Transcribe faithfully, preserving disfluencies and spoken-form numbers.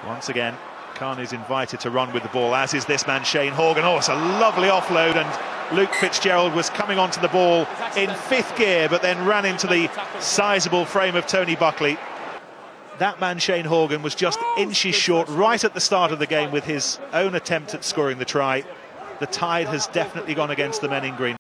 Once again, Carney's invited to run with the ball, as is this man Shane Horgan. Oh, it's a lovely offload, and Luke Fitzgerald was coming onto the ball in fifth gear, but then ran into the sizable frame of Tony Buckley. That man Shane Horgan was just inches short right at the start of the game with his own attempt at scoring the try. The tide has definitely gone against the men in green.